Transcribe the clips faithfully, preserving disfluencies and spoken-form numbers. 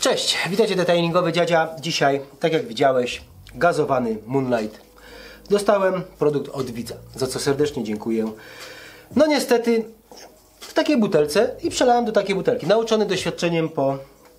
Cześć, witajcie detailingowy dziadzia. Dzisiaj, tak jak widziałeś, gazowany Moonlight. Dostałem produkt od widza, za co serdecznie dziękuję. No niestety w takiej butelce i przelałem do takiej butelki. Nauczony doświadczeniem po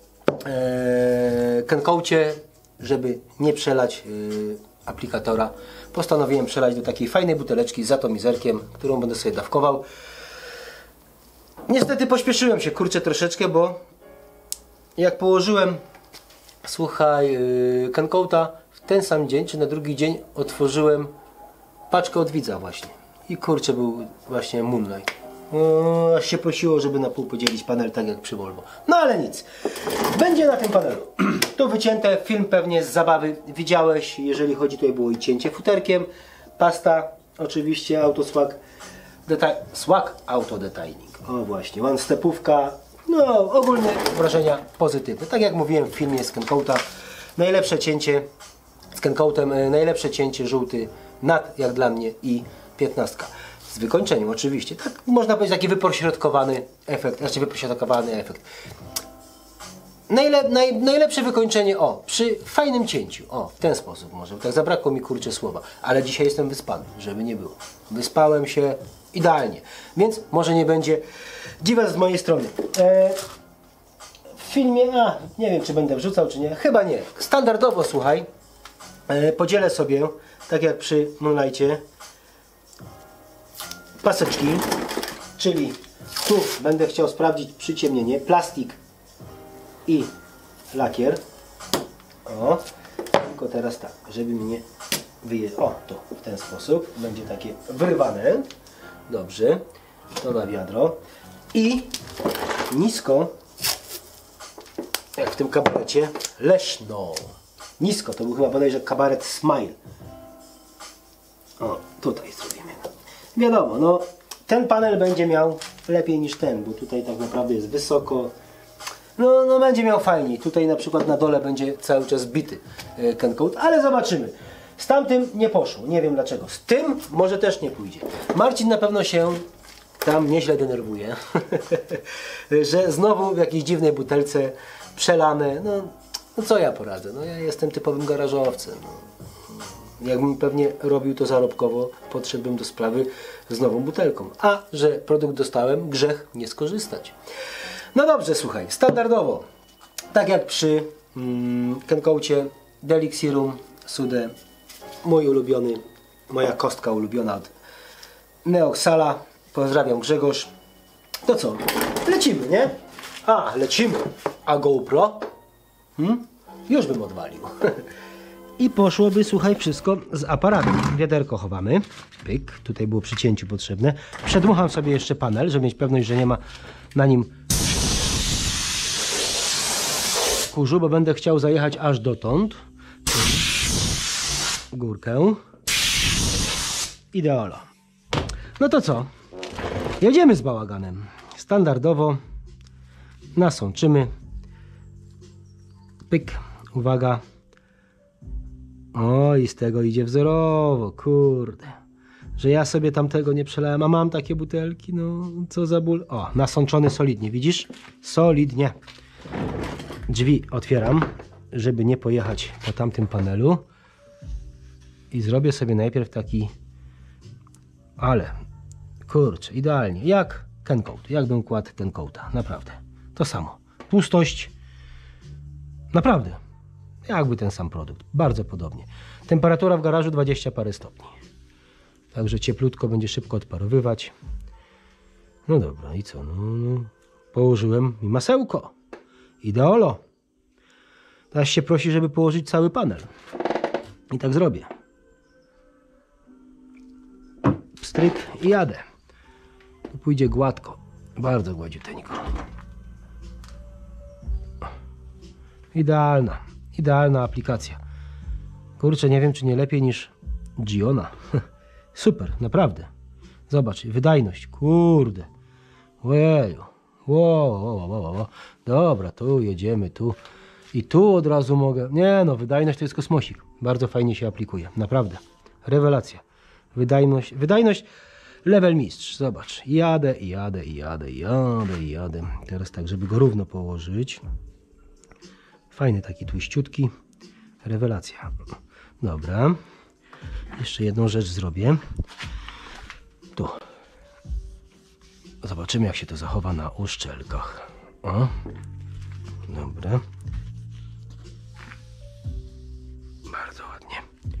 e, Kencoacie, żeby nie przelać e, aplikatora, postanowiłem przelać do takiej fajnej buteleczki z atomizerkiem, którą będę sobie dawkował. Niestety pośpieszyłem się, kurczę, troszeczkę, bo jak położyłem, słuchaj, yy, Kencoata w ten sam dzień, czy na drugi dzień otworzyłem paczkę od widza właśnie. I kurczę, był właśnie Moonlight. O, aż się prosiło, żeby na pół podzielić panel, tak jak przy Volvo. No ale nic. Będzie na tym panelu. To wycięte, film pewnie z zabawy widziałeś, jeżeli chodzi, tutaj było i cięcie futerkiem, pasta, oczywiście, autoswag, deta swag auto detailing. O właśnie, one stepówka. No, ogólnie wrażenia pozytywne. Tak jak mówiłem w filmie z Kencoata, najlepsze cięcie z Kencoatem, najlepsze cięcie żółty nad, jak dla mnie, i piętnastka. Z wykończeniem oczywiście. Tak można powiedzieć, taki wypośrodkowany efekt, znaczy wypośrodkowany efekt. Najle, naj, najlepsze wykończenie, o, przy fajnym cięciu. O, w ten sposób może. Tak zabrakło mi, kurczę, słowa. Ale dzisiaj jestem wyspany, żeby nie było. Wyspałem się idealnie. Więc może nie będzie dziwa z mojej strony. E, w filmie, a nie wiem, czy będę wrzucał, czy nie. Chyba nie. Standardowo, słuchaj, e, podzielę sobie, tak jak przy Moonlightie, paseczki, czyli tu będę chciał sprawdzić przyciemnienie, plastik i lakier. O, tylko teraz tak, żeby mnie wyje... O, to w ten sposób będzie takie wyrwane. Dobrze, to na wiadro. I nisko, jak w tym kabarecie, Leszno. Nisko, to był chyba bodajże kabaret Smile. O, tutaj zrobimy. Wiadomo, no ten panel będzie miał lepiej niż ten, bo tutaj tak naprawdę jest wysoko. No, no będzie miał fajniej. Tutaj na przykład na dole będzie cały czas bity e, Kencoat, ale zobaczymy. Z tamtym nie poszło, nie wiem dlaczego. Z tym może też nie pójdzie. Marcin na pewno się tam nieźle denerwuje, że znowu w jakiejś dziwnej butelce przelane. No, no co ja poradzę? No ja jestem typowym garażowcem. No. Jakbym pewnie robił to zarobkowo, podszedłbym do sprawy z nową butelką. A że produkt dostałem, grzech nie skorzystać. No dobrze, słuchaj, standardowo, tak jak przy mm, Kencoacie, Delixirum Sude, mój ulubiony, moja kostka ulubiona od Neoxala. Pozdrawiam, Grzegorz. To co? Lecimy, nie? A, lecimy. A GoPro? Hmm? Już bym odwalił. I poszłoby, słuchaj, wszystko z aparatem. Wiaderko chowamy. Pyk. Tutaj było przy cięciu potrzebne. Przedmucham sobie jeszcze panel, żeby mieć pewność, że nie ma na nim kurzu, bo będę chciał zajechać aż dotąd. Górkę. Ideolo. No to co? Jedziemy z bałaganem. Standardowo nasączymy. Pyk. Uwaga. O, i z tego idzie wzorowo. Kurde. Że ja sobie tamtego nie przelałem, a mam takie butelki. No, co za ból. O, nasączony solidnie. Widzisz? Solidnie. Drzwi otwieram, żeby nie pojechać po tamtym panelu. I zrobię sobie najpierw taki... Ale... Kurczę, idealnie. Jak Kencoat. Jakbym kładł Kencoata. Naprawdę. To samo. Pustość. Naprawdę. Jakby ten sam produkt. Bardzo podobnie. Temperatura w garażu dwadzieścia parę stopni. Także cieplutko, będzie szybko odparowywać. No dobra, i co? No, no. Położyłem mi masełko. Ideolo. Teraz się prosi, żeby położyć cały panel. I tak zrobię. Pstryk i jadę. Tu pójdzie gładko. Bardzo gładziuteńko. Idealna. Idealna aplikacja. Kurczę, nie wiem, czy nie lepiej niż Giona. Super, naprawdę. Zobacz, wydajność. Kurde. Ojeju. Wow, wow, wow, wow. Dobra, tu jedziemy, tu. I tu od razu mogę. Nie no, wydajność to jest kosmosik. Bardzo fajnie się aplikuje. Naprawdę. Rewelacja. Wydajność. Wydajność. Level mistrz. Zobacz. Jadę, i jadę, i jadę, i jadę, i jadę. Teraz tak, żeby go równo położyć. Fajny taki tłuściutki. Rewelacja. Dobra. Jeszcze jedną rzecz zrobię. Tu. Zobaczymy, jak się to zachowa na uszczelkach. O. Dobra. Bardzo ładnie.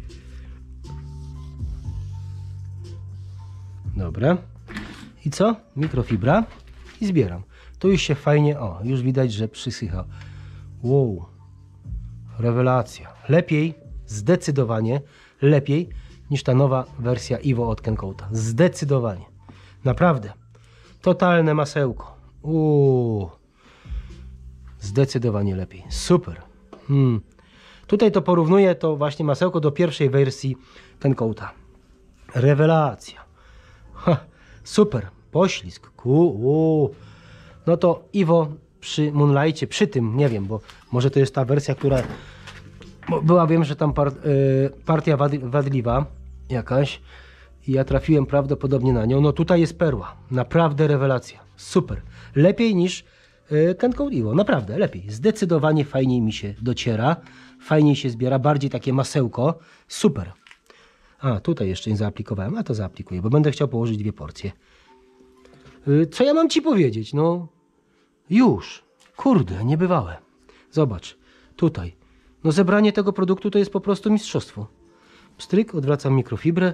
Dobra. I co? Mikrofibra. I zbieram. Tu już się fajnie, o, już widać, że przysycha. Wow. Rewelacja. Lepiej, zdecydowanie lepiej niż ta nowa wersja Evo od Kencoata. Zdecydowanie. Naprawdę. Totalne masełko. Uuu. Zdecydowanie lepiej. Super. Hmm. Tutaj to porównuję to właśnie masełko do pierwszej wersji Kencoata. Rewelacja. Ha. Super. Poślizg. Ku. No to Evo przy Moonlightie, przy tym, nie wiem, bo może to jest ta wersja, która była, wiem, że tam par, y, partia wad, wadliwa jakaś i ja trafiłem prawdopodobnie na nią. No tutaj jest perła. Naprawdę rewelacja. Super. Lepiej niż y, Kencoat Evo. Naprawdę, lepiej. Zdecydowanie fajniej mi się dociera. Fajniej się zbiera. Bardziej takie masełko. Super. A, tutaj jeszcze nie zaaplikowałem. A to zaaplikuję, bo będę chciał położyć dwie porcje. Y, co ja mam ci powiedzieć? No, już. Kurde, niebywałe. Zobacz. Tutaj. No zebranie tego produktu to jest po prostu mistrzostwo. Pstryk, odwracam mikrofibrę.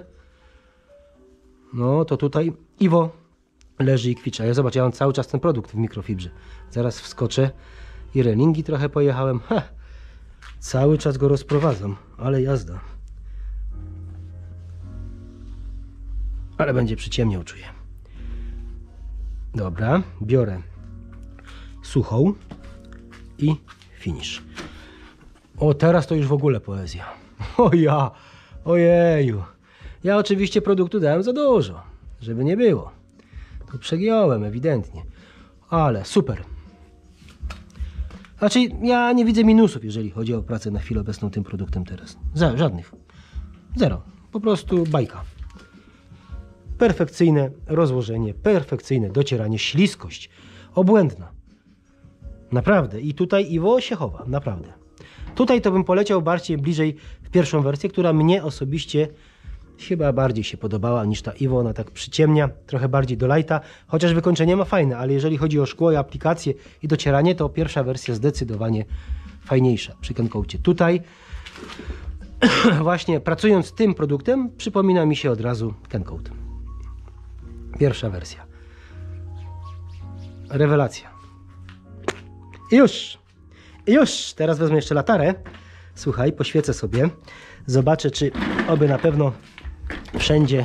No to tutaj Evo leży i kwicza. Ja zobacz, ja mam cały czas ten produkt w mikrofibrze. Zaraz wskoczę i relingi trochę pojechałem. Ha! Cały czas go rozprowadzam, ale jazda. Ale będzie przyciemniał, czuję. Dobra, biorę suchą i finish. O, teraz to już w ogóle poezja. O ja, ojeju. Ja oczywiście produktu dałem za dużo, żeby nie było. To przegiąłem ewidentnie. Ale super. Znaczy, ja nie widzę minusów, jeżeli chodzi o pracę na chwilę obecną tym produktem teraz. Za, żadnych. Zero. Po prostu bajka. Perfekcyjne rozłożenie, perfekcyjne docieranie, śliskość. Obłędna. Naprawdę. I tutaj Evo się chowa. Naprawdę. Tutaj to bym poleciał bardziej bliżej w pierwszą wersję, która mnie osobiście chyba bardziej się podobała niż ta Evo. Ona tak przyciemnia, trochę bardziej do lighta, chociaż wykończenie ma fajne, ale jeżeli chodzi o szkło i aplikację i docieranie, to pierwsza wersja zdecydowanie fajniejsza przy Kencoacie. Tutaj właśnie pracując z tym produktem przypomina mi się od razu Kencoat. Pierwsza wersja. Rewelacja. I już! I już! Teraz wezmę jeszcze latarę. Słuchaj, poświecę sobie. Zobaczę, czy oby na pewno wszędzie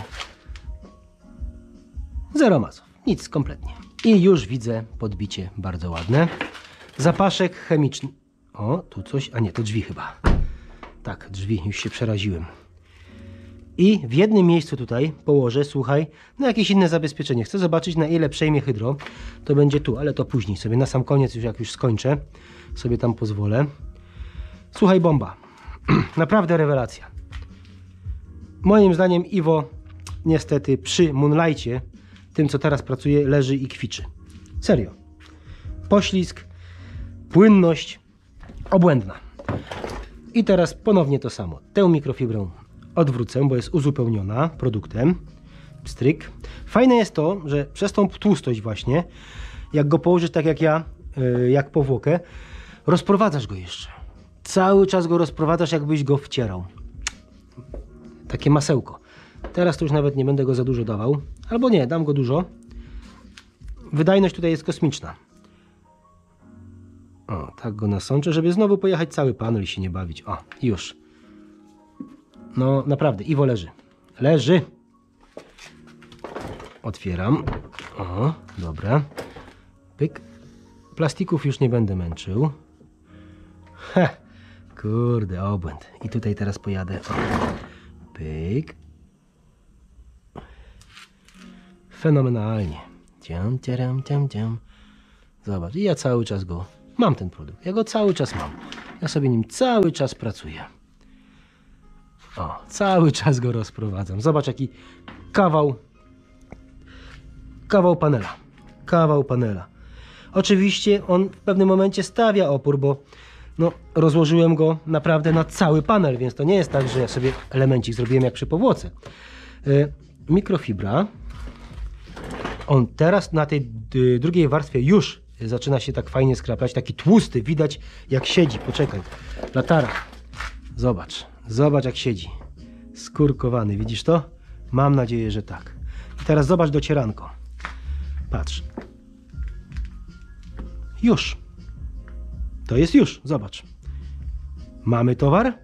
zero masów. Nic kompletnie. I już widzę podbicie bardzo ładne. Zapaszek chemiczny. O, tu coś. A nie, to drzwi chyba. Tak, drzwi. Już się przeraziłem. I w jednym miejscu tutaj położę, słuchaj, na jakieś inne zabezpieczenie. Chcę zobaczyć, na ile przejmie hydro. To będzie tu, ale to później sobie. Na sam koniec, już jak już skończę, sobie tam pozwolę. Słuchaj, bomba. Naprawdę rewelacja. Moim zdaniem Evo niestety przy Moonlightie, tym co teraz pracuje, leży i kwiczy. Serio. Poślizg, płynność obłędna. I teraz ponownie to samo. Tę mikrofibrę odwrócę, bo jest uzupełniona produktem. Pstryk. Fajne jest to, że przez tą tłustość właśnie, jak go położysz tak jak ja, jak powłokę, rozprowadzasz go jeszcze. Cały czas go rozprowadzasz, jakbyś go wcierał. Takie masełko. Teraz to już nawet nie będę go za dużo dawał. Albo nie, dam go dużo. Wydajność tutaj jest kosmiczna. O, tak go nasączę, żeby znowu pojechać cały panel i się nie bawić. O, już. No, naprawdę, Evo leży. Leży. Otwieram. O, dobra. Pyk. Plastików już nie będę męczył. Ha, kurde, obłęd. I tutaj teraz pojadę. O. Pyk. Fenomenalnie. Ciam, ciam, ciam, ciam. Zobacz, i ja cały czas go mam, ten produkt. Ja go cały czas mam. Ja sobie nim cały czas pracuję. O, cały czas go rozprowadzam. Zobacz, jaki kawał kawał panela. Kawał panela. Oczywiście on w pewnym momencie stawia opór, bo no, rozłożyłem go naprawdę na cały panel, więc to nie jest tak, że ja sobie elemencik zrobiłem jak przy powłoce. Yy, mikrofibra. On teraz na tej yy, drugiej warstwie już zaczyna się tak fajnie skraplać, taki tłusty, widać jak siedzi. Poczekaj, latara. Zobacz, zobacz jak siedzi. Skurkowany, widzisz to? Mam nadzieję, że tak. I teraz zobacz docieranko. Patrz. Już. To jest już, zobacz. Mamy towar?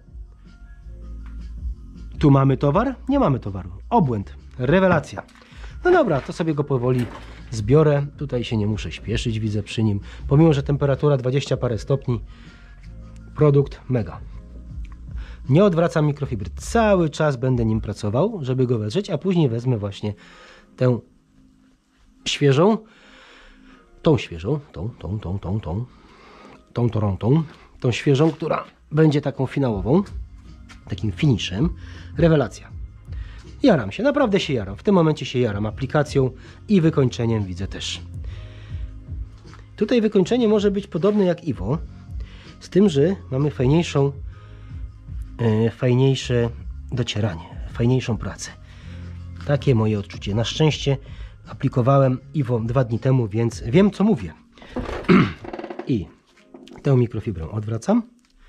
Tu mamy towar? Nie mamy towaru. Obłęd. Rewelacja. No dobra, to sobie go powoli zbiorę. Tutaj się nie muszę śpieszyć, widzę przy nim. Pomimo, że temperatura dwadzieścia parę stopni. Produkt mega. Nie odwracam mikrofibry. Cały czas będę nim pracował, żeby go wetrzeć, a później wezmę właśnie tę świeżą, tą świeżą, tą, tą, tą, tą, tą, tą, tą, tą, tą świeżą, która będzie taką finałową, takim finishem. Rewelacja. Jaram się, naprawdę się jaram. W tym momencie się jaram aplikacją i wykończeniem widzę też. Tutaj wykończenie może być podobne jak Iwo, z tym, że mamy fajniejszą, e, fajniejsze docieranie, fajniejszą pracę. Takie moje odczucie. Na szczęście aplikowałem Iwo dwa dni temu, więc wiem co mówię. I tę mikrofibrę odwracam.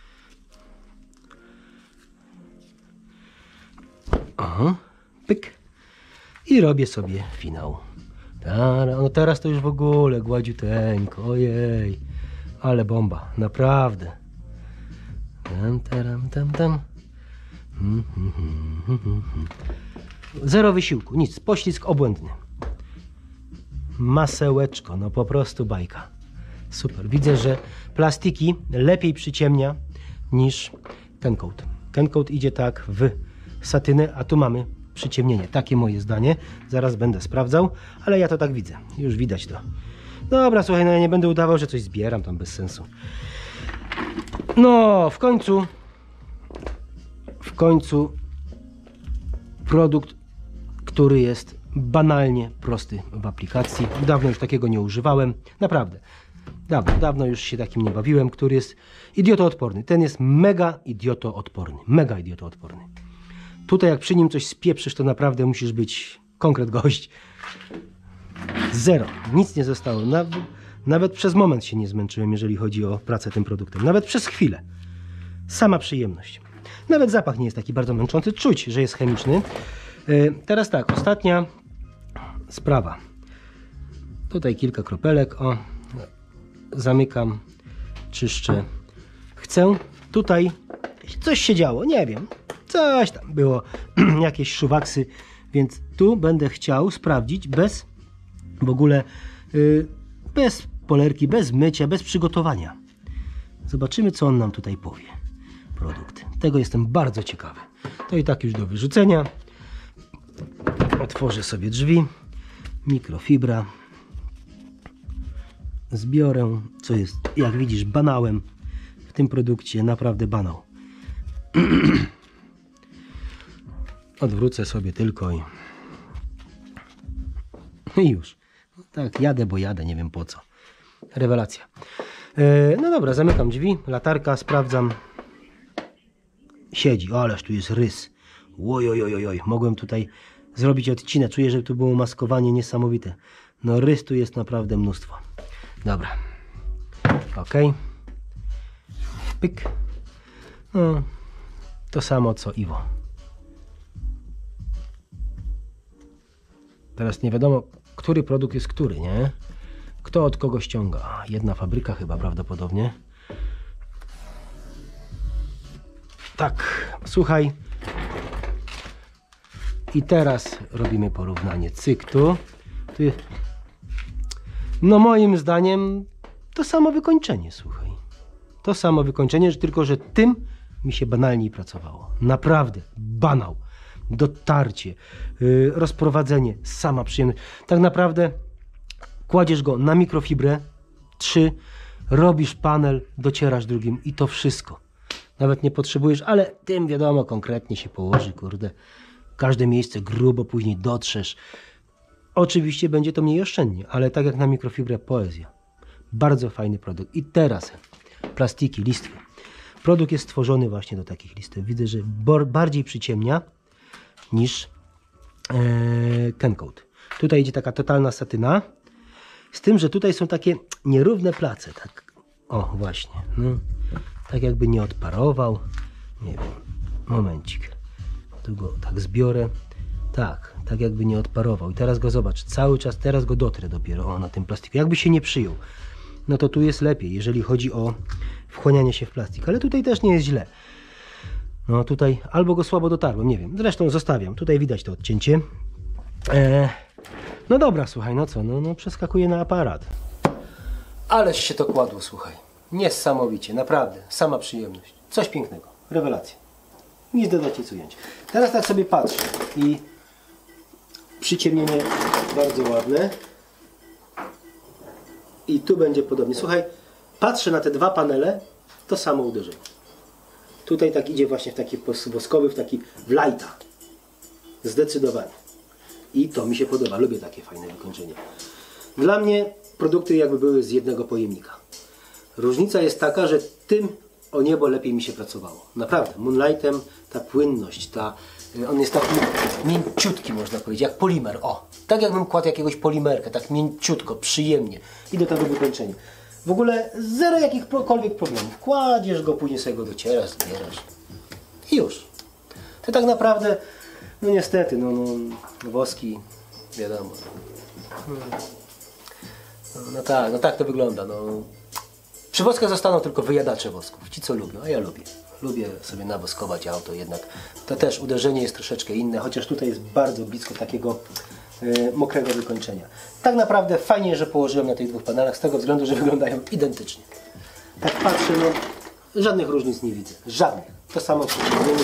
Aha, pyk. I robię sobie finał. No teraz to już w ogóle gładziuteńko. Ojej. Ale bomba. Naprawdę. Tam, tam, tam, tam. Zero wysiłku. Nic. Poślizg obłędny. Masełeczko. No po prostu bajka. Super. Widzę, że plastiki lepiej przyciemnia niż Kencoat. Kencoat idzie tak w satynę, a tu mamy przyciemnienie. Takie moje zdanie. Zaraz będę sprawdzał, ale ja to tak widzę. Już widać to. Dobra, słuchaj, no ja nie będę udawał, że coś zbieram tam bez sensu. No, w końcu w końcu produkt, który jest banalnie prosty w aplikacji. Dawno już takiego nie używałem. Naprawdę. Dawno, dawno już się takim nie bawiłem, który jest idiotoodporny. Ten jest mega idiotoodporny. Mega idiotoodporny. Tutaj jak przy nim coś spieprzysz, to naprawdę musisz być konkret gość. Zero. Nic nie zostało. Nawet, nawet przez moment się nie zmęczyłem, jeżeli chodzi o pracę tym produktem. Nawet przez chwilę. Sama przyjemność. Nawet zapach nie jest taki bardzo męczący. Czuć, że jest chemiczny. Yy, teraz tak, ostatnia sprawa. Tutaj kilka kropelek. O, zamykam, czyszczę. Chcę tutaj... Coś się działo, nie wiem. Coś tam było. Jakieś szuwaksy. Więc tu będę chciał sprawdzić bez w ogóle yy, bez polerki, bez mycia, bez przygotowania. Zobaczymy, co on nam tutaj powie. Produkt. Tego jestem bardzo ciekawy. To i tak już do wyrzucenia. Otworzę sobie drzwi. Mikrofibra. Zbiorę, co jest, jak widzisz, banałem w tym produkcie. Naprawdę banał. Odwrócę sobie tylko i... I już. Tak, jadę, bo jadę, nie wiem po co. Rewelacja. E, no dobra, zamykam drzwi, latarka, sprawdzam. Siedzi, o, ależ tu jest rys. Ojojojoj, mogłem tutaj zrobić odcinek. Czuję, że tu było maskowanie niesamowite. No rys tu jest naprawdę mnóstwo. Dobra. Ok. Pyk. No, to samo co Iwo. Teraz nie wiadomo, który produkt jest który, nie? Kto od kogo ściąga? Jedna fabryka chyba prawdopodobnie. Tak, słuchaj. I teraz robimy porównanie. Cyk tu. tu jest... No moim zdaniem to samo wykończenie, słuchaj. To samo wykończenie, tylko że tym mi się banalniej pracowało. Naprawdę, banał. Dotarcie, yy, rozprowadzenie, sama przyjemność. Tak naprawdę kładziesz go na mikrofibrę, trzy, robisz panel, docierasz drugim i to wszystko. Nawet nie potrzebujesz, ale tym wiadomo, konkretnie się położy, kurde. Każde miejsce grubo później dotrzesz. Oczywiście będzie to mniej oszczędnie, ale tak jak na mikrofibrę, poezja. Bardzo fajny produkt. I teraz plastiki, listwy. Produkt jest stworzony właśnie do takich listew. Widzę, że bardziej przyciemnia niż e, Kencoat. Tutaj idzie taka totalna satyna. Z tym, że tutaj są takie nierówne place. Tak. O, właśnie. No, tak jakby nie odparował. Nie wiem. Momencik. Tu go tak zbiorę. Tak, tak jakby nie odparował. I teraz go zobacz. Cały czas, teraz go dotrę dopiero o, na tym plastiku. Jakby się nie przyjął. No to tu jest lepiej, jeżeli chodzi o wchłanianie się w plastik. Ale tutaj też nie jest źle. No tutaj albo go słabo dotarłem, nie wiem. Zresztą zostawiam. Tutaj widać to odcięcie. Eee, no dobra, słuchaj, no co? No, no przeskakuję na aparat. Ależ się to kładło, słuchaj. Niesamowicie, naprawdę. Sama przyjemność. Coś pięknego. Rewelacja. Nic dodać, nic ująć. Teraz tak sobie patrzę i przyciemnienie bardzo ładne. I tu będzie podobnie. Słuchaj, patrzę na te dwa panele, to samo uderzenie. Tutaj tak idzie właśnie w taki woskowy, w taki w lighta. Zdecydowanie. I to mi się podoba. Lubię takie fajne wykończenia. Dla mnie produkty jakby były z jednego pojemnika. Różnica jest taka, że tym o niebo lepiej mi się pracowało. Naprawdę. Moonlightem ta płynność, ta, on jest taki mięciutki, można powiedzieć, jak polimer. O, tak jakbym kładł jakiegoś polimerka, tak mięciutko, przyjemnie. I do tego wykończenia. W ogóle zero jakichkolwiek problemów. Kładziesz go, później sobie go docierasz, zbierasz. I już. To tak naprawdę, no niestety, no, no woski, wiadomo. No, no tak, no tak to wygląda. No. Przy woskach zostaną tylko wyjadacze wosków. Ci co lubią, a ja lubię. Lubię sobie nawoskować auto, jednak to też uderzenie jest troszeczkę inne, chociaż tutaj jest bardzo blisko takiego y, mokrego wykończenia. Tak naprawdę fajnie, że położyłem na tych dwóch panelach, z tego względu, że wyglądają identycznie. Tak patrzę, no żadnych różnic nie widzę. Żadnych. To samo przyciemnienie.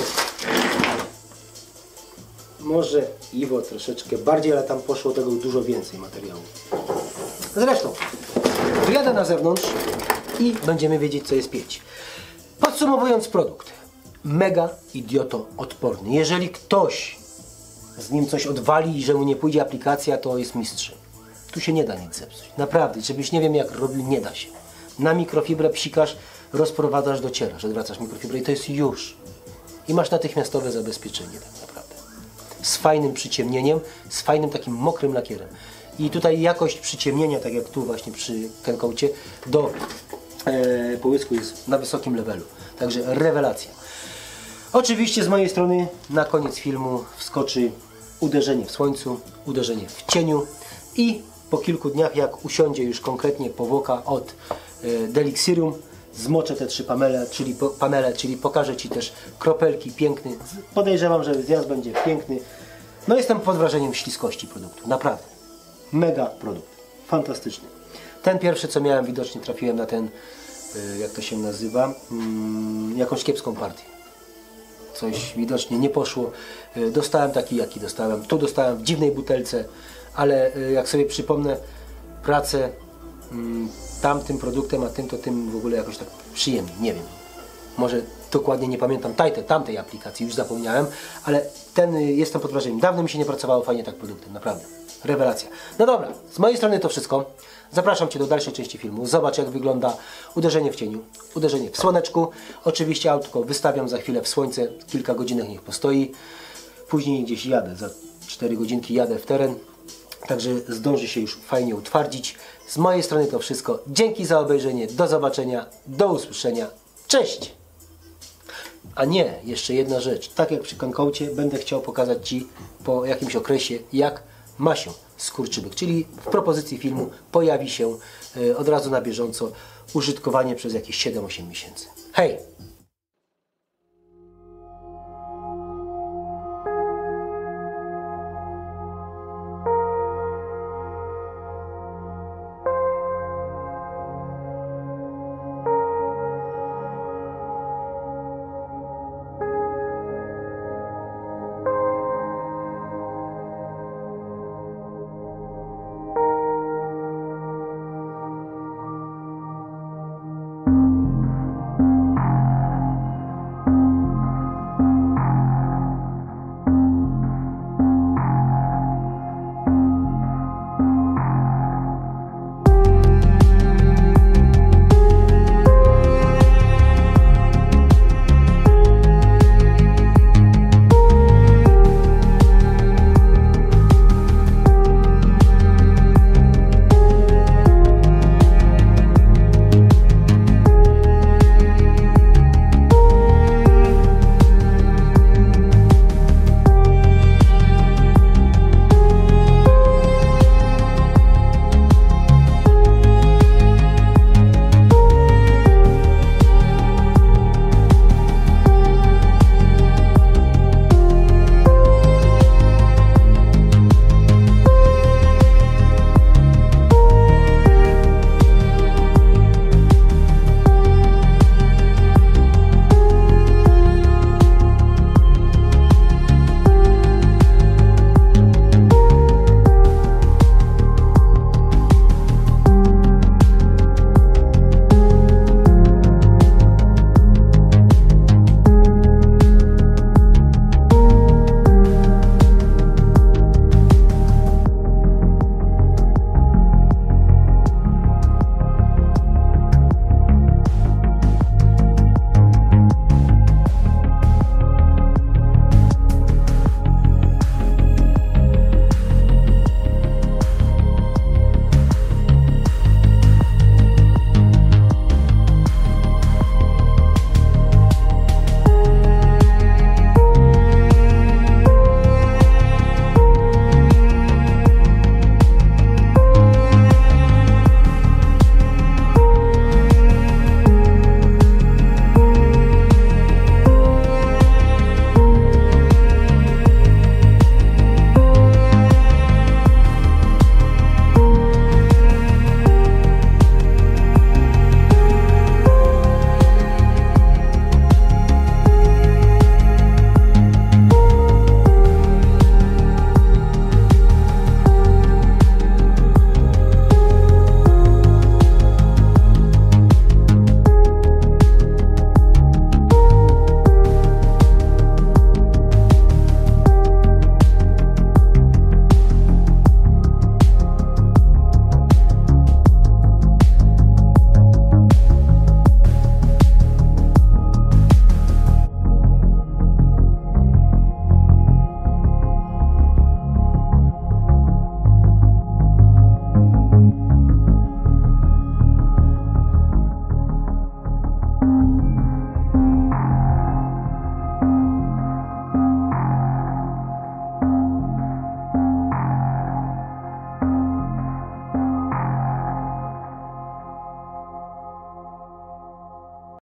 Może Iwo troszeczkę bardziej, ale tam poszło tego dużo więcej materiału. Zresztą, wyjadę na zewnątrz i będziemy wiedzieć, co jest pieć. Podsumowując produkt. Mega idioto odporny. Jeżeli ktoś z nim coś odwali i że mu nie pójdzie aplikacja, to jest mistrzem. Tu się nie da nic zepsuć. Naprawdę, żebyś nie wiem jak robił, nie da się. Na mikrofibrę psikasz, rozprowadzasz, docierasz, odwracasz mikrofibrę i to jest już. I masz natychmiastowe zabezpieczenie tak naprawdę. Z fajnym przyciemnieniem, z fajnym takim mokrym lakierem. I tutaj jakość przyciemnienia, tak jak tu właśnie przy Kencoacie, do e, połysku jest na wysokim levelu. Także rewelacja. Oczywiście z mojej strony na koniec filmu wskoczy uderzenie w słońcu, uderzenie w cieniu i po kilku dniach, jak usiądzie już konkretnie powłoka od e, Delixirum, zmoczę te trzy panele, czyli, po, panele, czyli pokażę Ci też kropelki piękny. Podejrzewam, że zjazd będzie piękny. No jestem pod wrażeniem śliskości produktu, naprawdę. Mega produkt, fantastyczny. Ten pierwszy co miałem, widocznie trafiłem na ten, e, jak to się nazywa, mm, jakąś kiepską partię. Coś widocznie nie poszło. E, dostałem taki, jaki dostałem. Tu dostałem w dziwnej butelce, ale e, jak sobie przypomnę pracę mm, tamtym produktem, a tym to tym w ogóle jakoś tak przyjemnie, nie wiem. Może dokładnie nie pamiętam tajte, tamtej aplikacji, już zapomniałem, ale ten y, jestem pod wrażeniem. Dawno mi się nie pracowało fajnie tak produktem, naprawdę. Rewelacja. No dobra, z mojej strony to wszystko. Zapraszam Cię do dalszej części filmu. Zobacz jak wygląda uderzenie w cieniu, uderzenie w słoneczku. Oczywiście autko wystawiam za chwilę w słońce, kilka godzinek niech postoi. Później gdzieś jadę, za cztery godzinki jadę w teren. Także zdąży się już fajnie utwardzić. Z mojej strony to wszystko. Dzięki za obejrzenie. Do zobaczenia. Do usłyszenia. Cześć! A nie, jeszcze jedna rzecz. Tak jak przy Kencoacie będę chciał pokazać Ci po jakimś okresie, jak ma się skurczybyk. Czyli w propozycji filmu pojawi się y, od razu na bieżąco użytkowanie przez jakieś siedem osiem miesięcy. Hej!